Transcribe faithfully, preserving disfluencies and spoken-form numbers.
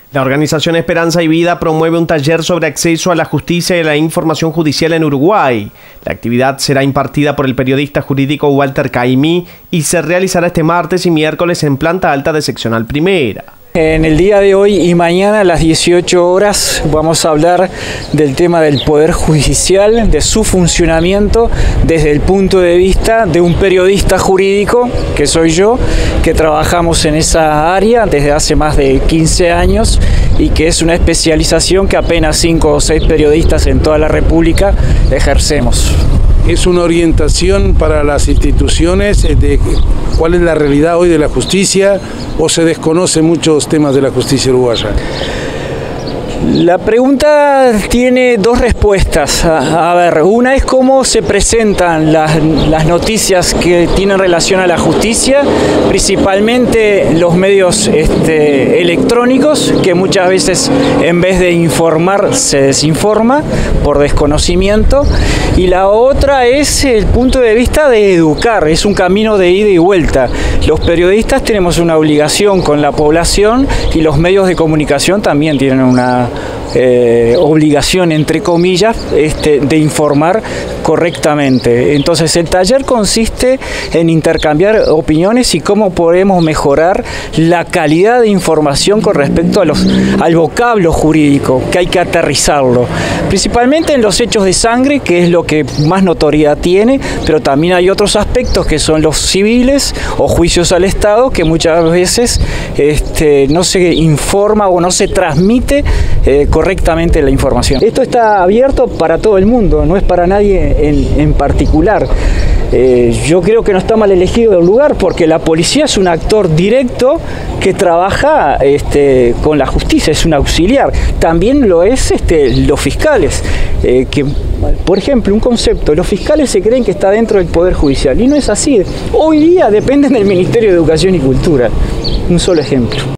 La organización Esperanza y Vida promueve un taller sobre acceso a la justicia y la información judicial en Uruguay. La actividad será impartida por el periodista jurídico Walter Caimí y se realizará este martes y miércoles en planta alta de seccional primera. En el día de hoy y mañana a las dieciocho horas vamos a hablar del tema del Poder Judicial, de su funcionamiento desde el punto de vista de un periodista jurídico, que soy yo, que trabajamos en esa área desde hace más de quince años y que es una especialización que apenas cinco o seis periodistas en toda la República ejercemos. Es una orientación para las instituciones de cuál es la realidad hoy de la justicia, o se desconocen muchos temas de la justicia uruguaya. La pregunta tiene dos respuestas. A, a ver, una es cómo se presentan las, las noticias que tienen relación a la justicia, principalmente los medios este, electrónicos, que muchas veces en vez de informar se desinforma por desconocimiento. Y la otra es el punto de vista de educar, es un camino de ida y vuelta. Los periodistas tenemos una obligación con la población y los medios de comunicación también tienen una Eh, obligación, entre comillas, este, de informar correctamente. Entonces el taller consiste en intercambiar opiniones y cómo podemos mejorar la calidad de información con respecto a los, al vocablo jurídico, que hay que aterrizarlo, principalmente en los hechos de sangre, que es lo que más notoriedad tiene, pero también hay otros aspectos que son los civiles o juicios al Estado, que muchas veces este, no se informa o no se transmite eh, correctamente la información. Esto está abierto para todo el mundo, no es para nadie en, en particular. Eh, yo creo que no está mal elegido el lugar porque la policía es un actor directo que trabaja este, con la justicia, es un auxiliar. También lo es este, los fiscales, eh, que, por ejemplo, un concepto, los fiscales se creen que está dentro del Poder Judicial y no es así. Hoy día dependen del Ministerio de Educación y Cultura. Un solo ejemplo.